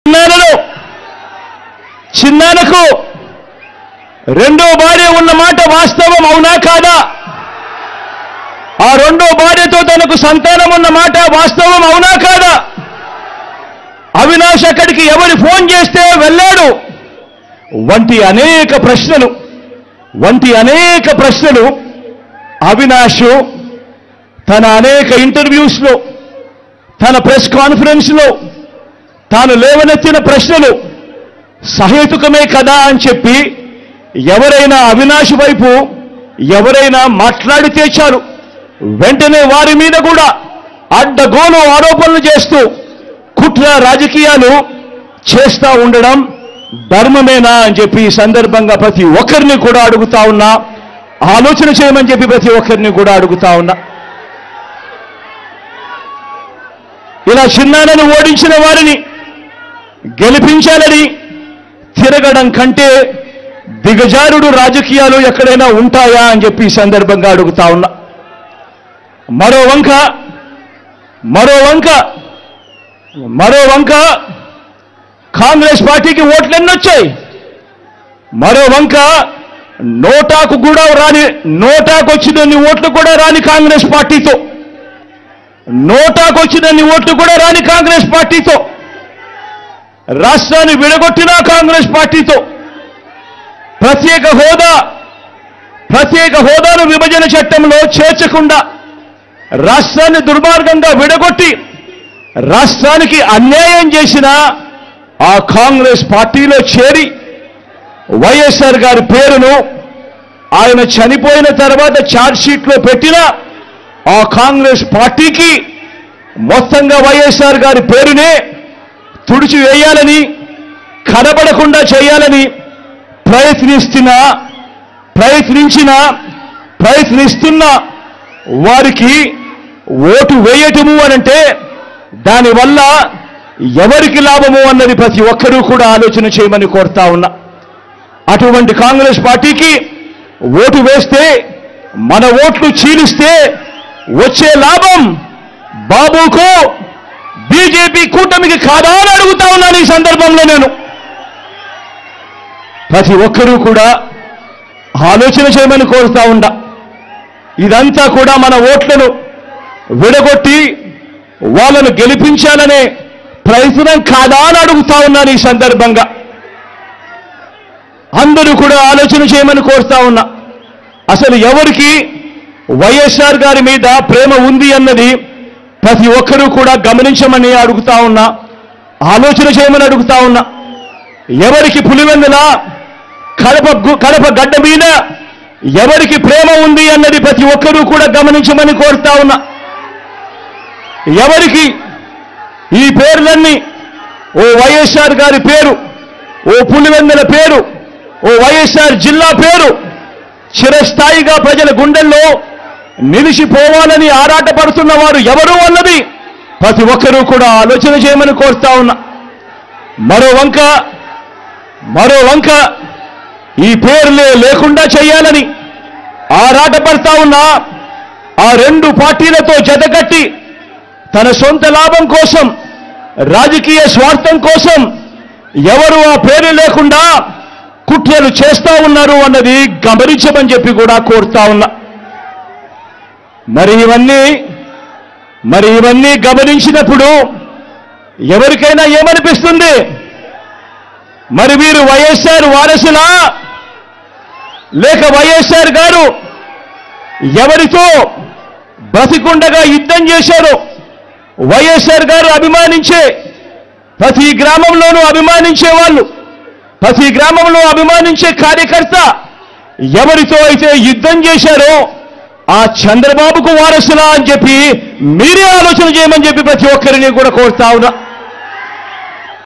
చిన్నానకు రెండో భార్య ఉన్న మాట వాస్తవం అవునా కాదా? ఆ రెండో భార్యతో తనకు సంతానం ఉన్న మాట వాస్తవం అవునా కాదా? అవినాష్ అక్కడికి ఎవరు ఫోన్ చేస్తే వెళ్ళాడు వంటి అనేక ప్రశ్నలు అవినాష్ తన అనేక ఇంటర్వ్యూస్లో, తన ప్రెస్ కాన్ఫరెన్స్లో తాను లేవనెత్తిన ప్రశ్నలు సహేతుకమే కదా అని చెప్పి ఎవరైనా అవినాష్ వైపు ఎవరైనా మాట్లాడితే చాలు వెంటనే వారి మీద కూడా అడ్డగోలు ఆరోపణలు చేస్తూ కుట్ర రాజకీయాలు చేస్తూ ఉండడం ధర్మమేనా అని చెప్పి ఈ సందర్భంగా ప్రతి ఒక్కరిని కూడా అడుగుతా ఉన్నా, ఆలోచన చేయమని చెప్పి ప్రతి ఒక్కరిని కూడా అడుగుతా ఉన్నా. ఇలా చిన్నానను ఓడించిన వారిని గెలిపించాలని తిరగడం కంటే దిగజారుడు రాజకీయాలు ఎక్కడైనా ఉంటాయా అని చెప్పి ఈ సందర్భంగా అడుగుతా ఉన్నా. మరో వంక కాంగ్రెస్ పార్టీకి ఓట్లు ఎన్నొచ్చాయి, మరో వంక నోటాకు వచ్చినన్ని ఓట్లు కూడా రాని కాంగ్రెస్ పార్టీతో, కాంగ్రెస్ పార్టీతో, రాష్ట్రాన్ని విడగొట్టిన కాంగ్రెస్ పార్టీతో, ప్రత్యేక హోదాను విభజన చట్టంలో చేర్చకుండా రాష్ట్రాన్ని దుర్మార్గంగా విడగొట్టి రాష్ట్రానికి అన్యాయం చేసిన ఆ కాంగ్రెస్ పార్టీలో చేరి వైఎస్ఆర్ గారి పేరును ఆయన చనిపోయిన తర్వాత ఛార్జ్షీట్లో పెట్టిన ఆ కాంగ్రెస్ పార్టీకి మొత్తంగా వైఎస్ఆర్ గారి పేరునే తుడిచివేయాలని, కనబడకుండా చేయాలని ప్రయత్నిస్తున్న వారికి ఓటు వేయటము అనంటే దానివల్ల ఎవరికి లాభము అన్నది ప్రతి ఒక్కరూ కూడా ఆలోచన చేయమని కోరుతా ఉన్నా. అటువంటి కాంగ్రెస్ పార్టీకి ఓటు వేస్తే, మన ఓట్లు చీలిస్తే వచ్చే లాభం బాబుకు బీజేపీ కూటమికి కాదా అని అడుగుతా ఉన్నాను. ఈ సందర్భంలో నేను ప్రతి ఒక్కరూ కూడా ఆలోచన చేయమని కోరుతా ఉన్నా. ఇదంతా కూడా మన ఓట్లను విడగొట్టి వాళ్ళను గెలిపించాలనే ప్రయత్నం కాదా అని అడుగుతా ఉన్నాను. ఈ సందర్భంగా అందరూ కూడా ఆలోచన చేయమని కోరుతా ఉన్నా. అసలు ఎవరికి వైఎస్ఆర్ గారి మీద ప్రేమ ఉంది అన్నది ప్రతి ఒక్కరూ కూడా గమనించమని అడుగుతా ఉన్నా, ఆలోచన చేయమని అడుగుతా ఉన్నా. ఎవరికి పులివెందుల కడప గడ్డ మీద ఎవరికి ప్రేమ ఉంది అన్నది ప్రతి ఒక్కరూ కూడా గమనించమని కోరుతా ఉన్నా. ఎవరికి ఈ పేర్లన్నీ, ఓ వైఎస్ఆర్ గారి పేరు, ఓ పులివెందుల పేరు, ఓ వైఎస్ఆర్ జిల్లా పేరు చిరస్థాయిగా ప్రజల గుండెల్లో నిలిచిపోవాలని ఆరాటపడుతున్న వారు ఎవరు అన్నది ప్రతి ఒక్కరూ కూడా ఆలోచన చేయమని కోరుతా ఉన్నా. మరో వంక ఈ పేర్లే లేకుండా చేయాలని ఆరాటపడతా ఉన్నా ఆ రెండు పార్టీలతో జతకట్టి తన సొంత లాభం కోసం, రాజకీయ స్వార్థం కోసం ఎవరు ఆ పేరు లేకుండా కుట్రలు చేస్తా ఉన్నారు అన్నది గమనించమని చెప్పి కూడా కోరుతా ఉన్నా. మరి ఇవన్నీ గమనించినప్పుడు ఎవరికైనా ఏమనిపిస్తుంది? మరి వీరు వైఎస్ఆర్ వారసులా, లేక వైఎస్ఆర్ గారు ఎవరితో బ్రతికుండగా యుద్ధం చేశారో, వైఎస్ఆర్ గారు అభిమానించే ప్రతి గ్రామంలోనూ అభిమానించే వాళ్ళు, ప్రతి గ్రామంలో అభిమానించే కార్యకర్త ఎవరితో అయితే యుద్ధం చేశారో ఆ చంద్రబాబుకు వారసులా అని చెప్పి మీరే ఆలోచన చేయమని చెప్పి ప్రతి ఒక్కరిని కూడా కోరుతా ఉన్నా.